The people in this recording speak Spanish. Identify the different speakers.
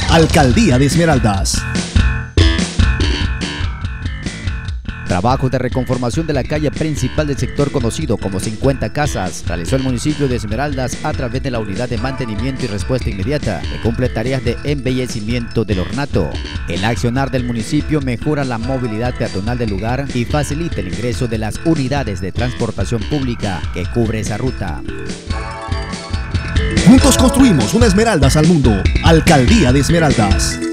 Speaker 1: Alcaldía de Esmeraldas.
Speaker 2: Trabajos de reconformación de la calle principal del sector conocido como 50 Casas realizó el municipio de Esmeraldas a través de la Unidad de Mantenimiento y Respuesta Inmediata, que cumple tareas de embellecimiento del ornato. El accionar del municipio mejora la movilidad peatonal del lugar y facilita el ingreso de las unidades de transportación pública que cubre esa ruta.
Speaker 1: Juntos construimos una Esmeraldas al mundo. Alcaldía de Esmeraldas.